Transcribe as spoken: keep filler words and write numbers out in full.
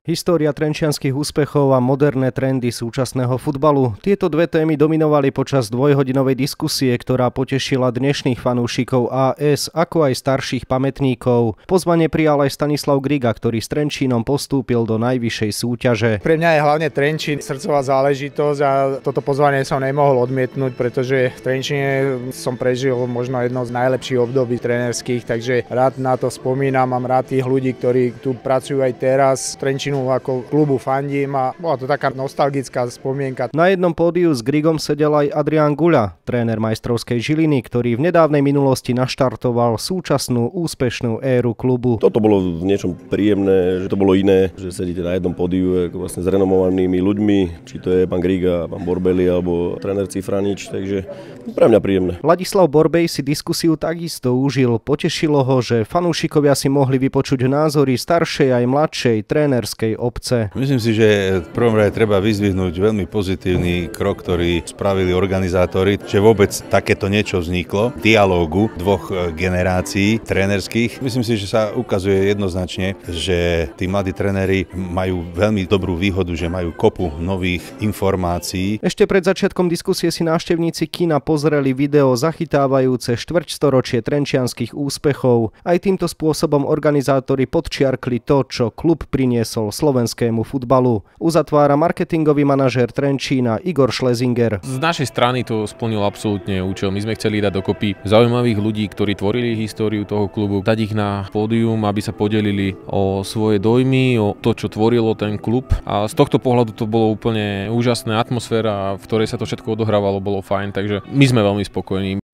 História trenčianskych úspechov a moderné trendy súčasného futbalu. Tieto dve témy dominovali počas dvojhodinovej diskusie, ktorá potešila dnešných fanúšikov á es, ako aj starších pamätníkov. Pozvanie prijal aj Stanislav Griga, ktorý s Trenčínom postúpil do najvyššej súťaže. Pre mňa je hlavne Trenčín srdcová záležitosť a toto pozvanie som nemohol odmietnúť, pretože v Trenčíne som prežil možno jedno z najlepších období trénerských, takže rád na to spomínam, mám rád tých ľudí, ktorí tu pracujú aj teraz. Trenčínu ako klubu fandím a bola to taká nostalgická spomienka. Na jednom pódiu s Grigom sedel aj Adrián Guľa, tréner majstrovskej Žiliny, ktorý v nedávnej minulosti naštartoval súčasnú úspešnú éru klubu. Toto bolo v niečom príjemné, že to bolo iné, že sedíte na jednom pódiu ako vlastne s renomovanými ľuďmi, či to je pán Griga, pán Borbeli alebo tréner Cifranič, takže pre mňa príjemné. Ladislav Borbej si diskusiu takisto užil, potešilo ho, že fanúšikovia si mohli vypočuť názory staršej aj mladšej trénerskej obce. Myslím si, že v prvom rade treba vyzdvihnúť veľmi pozitívny krok, ktorý spravili organizátori, že vôbec takéto niečo vzniklo, dialógu dvoch generácií trénerských. Myslím si, že sa ukazuje jednoznačne, že tí mladí tréneri majú veľmi dobrú výhodu, že majú kopu nových informácií. Ešte pred začiatkom diskusie si návštevníci kina pozreli video zachytávajúce štvrťstoročie trenčianskych úspechov. Aj týmto spôsobom organizátori podčiarkli to, čo klub priniesol slovenskému futbalu. Uzatvára marketingový manažér Trenčína Igor Schlesinger. Z našej strany to splnilo absolútne účel. My sme chceli dať dokopy zaujímavých ľudí, ktorí tvorili históriu toho klubu, dať ich na pódium, aby sa podelili o svoje dojmy, o to, čo tvorilo ten klub. A z tohto pohľadu to bolo úplne úžasná atmosféra, v ktorej sa to všetko odohrávalo, bolo fajn, takže my sme veľmi spokojní.